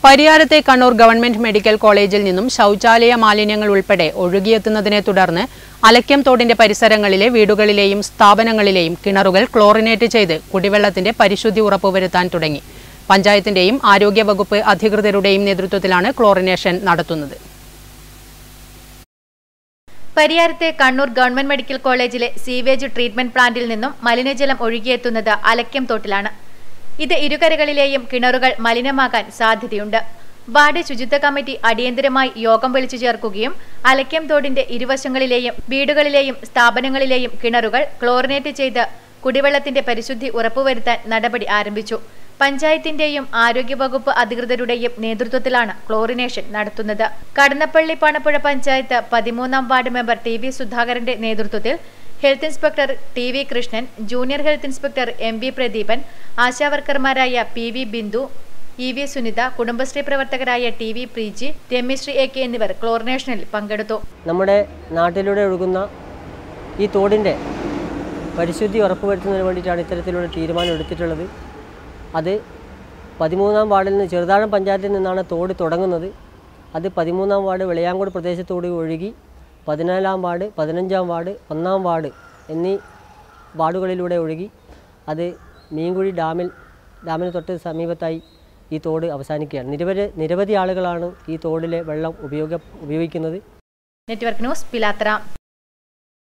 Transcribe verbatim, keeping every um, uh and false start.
പരിയാരത്തെ Kannur government medical കോളേജിൽ നിന്നും ശൗചാലയ മാലിന്യങ്ങൾ ഉൾപ്പെടെ ഒഴുകിയെത്തുന്നതിനെ തുടർന്ന് അലക്യം തോടിന്റെ പരിസരങ്ങളിലെ വീടുകളിലെയും സ്ഥാപനങ്ങളിലെയും കിണറുകൾ ക്ലോറിനേറ്റ് ചെയ്ത് കുടിവെള്ളത്തിന്റെ പരിശുദ്ധി ഉറപ്പുവരുത്താൻ തുടങ്ങി. പഞ്ചായത്തിന്റെയും ആരോഗ്യവകുപ്പ് അധികൃതരുടെയും നേതൃത്വത്തിലാണ് ക്ലോറിനേഷൻ നടത്തുന്നത്. പരിയാരത്തെ കണ്ണൂർ ഗവൺമെന്റ് മെഡിക്കൽ കോളേജിലെ സീവേജ് ട്രീറ്റ്മെന്റ് പ്ലാന്റിൽ നിന്നും മലിനജലം ഒഴുകിയെത്തുന്നത് അലക്യം തോട്ടിലാണ്. ഇത് ഇരുകരകളിലെയും കിണറുകൾ മലിനമാകാൻ സാധ്യതയുണ്ട്. വാർഡ് ശുചിത്വ കമ്മിറ്റി അടിയന്തരമായി യോഗം വിളിച്ചു ചേർക്കുകയും അലക്യം തോടിന്റെ ഇരുവശങ്ങളിലെയും വീടുകളിലെയും സ്ഥാപനങ്ങളിലെയും കിണറുകൾ ക്ലോറിനേറ്റ് ചെയ്ത് കുടിവെള്ളത്തിന്റെ പരിശുദ്ധി ഉറപ്പുവരുത്താൻ നടപടി ആരംഭിച്ചു. പഞ്ചായത്തിന്റെയും ആരോഗ്യവകുപ്പ് അധികൃതരുടെയും നേതൃത്വത്തിലാണ് ക്ലോറിനേഷൻ നടത്തുന്നത്. കടന്നപ്പള്ളി പണപ്പുഴ പഞ്ചായത്ത് പതിമൂന്നാം വാർഡ് മെമ്പർ ടി വി സുധാകരന്റെ നേതൃത്വത്തിൽ health inspector T V Krishnan, junior health inspector M V Pradeepan, ആശാവർക്കർമാരായ P V Bindu, E V Sunitha, Kudumbashree പ്രവർത്തകരായ T V Preeji, Ramyasree A K എന്നിവർ ക്ലോറിനേഷനിൽ പങ്കെടുത്തു. നമ്മുടെ നാട്ടിലൂടെ ഒഴുകുന്ന ഈ തോടിൻ്റെ പരിശുദ്ധി ഉറപ്പുവരുത്തുന്നതിന് വേണ്ടിയിട്ടാണ് ഇത്തരത്തിലുള്ള തീരുമാനം എടുത്തിട്ടുള്ളത്. അത് പതിമൂന്നാം വാർഡിൽ നിന്ന് ചെറുതാഴം പഞ്ചായത്തിൽ നിന്നാണ് തോട് തുടങ്ങുന്നത്. അത് പതിമൂന്നാം വാർഡ് വെളിയാങ്കോട് പ്രദേശത്തോട് ഒഴുകി പതിനാലാം വാർഡ്, പതിനഞ്ചാം വാർഡ്, ഒന്നാം വാർഡ് എന്നീ വാർഡുകളിലൂടെ ഒഴുകി അത് മീൻകുഴി ഡാമിൽ ഡാമിന് തൊട്ട് സമീപത്തായി ഈ തോട് അവസാനിക്കുകയാണ്. നിരവധി നിരവധി ആളുകളാണ് ഈ തോടിലെ വെള്ളം ഉപയോഗ ഉപയോഗിക്കുന്നത്. Network news, Pilathara.